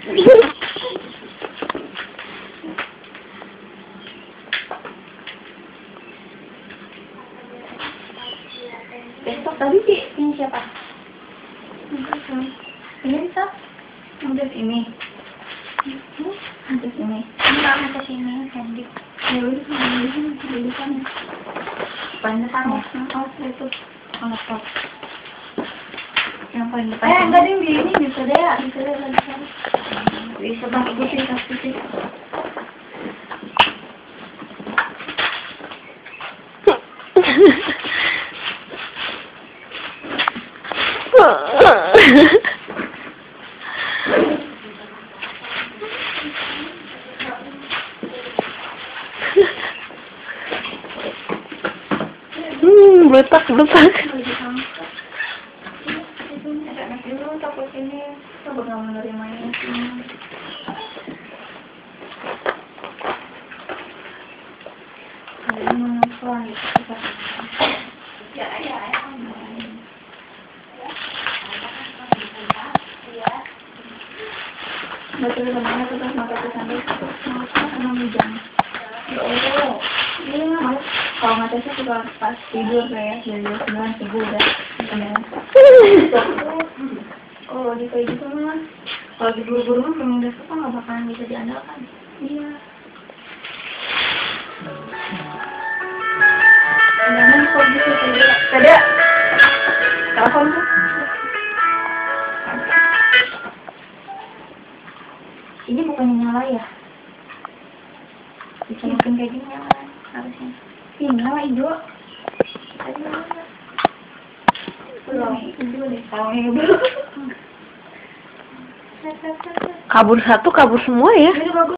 Besok tadi sih ini siapa? Ini bisa? Untuk ini. Untuk ini. Enggak untuk ini, Candy. Ya udah sama di sini tulisan. Banyak sama. Oh, itu. Laptop. Yang paling depan. Enggak ding di ini bisa deh lagi sana. Bisa pakai putih putih. Beletak. Takut ini takut nggak menerimanya. Ada menonton ya. Betul temannya terus mata sampai 6 jam. Oh, iya. Kalau nggak saya juga pas tidur kayak dari 9 subuh udah. Oh, di kayak gitu mah. Kalau di buru-buru mah peminggas itu nggak bakalan bisa diandalkan. Iya. Jangan kok gitu tadi. Telepon tuh. Ini bukannya nyala ya? Bisa mungkin kayak gini nyala harusnya. Ini nyala hijau. Tadi nyala. Belum hijau deh. Kalau ini belum. Kabur satu, kabur semua ya.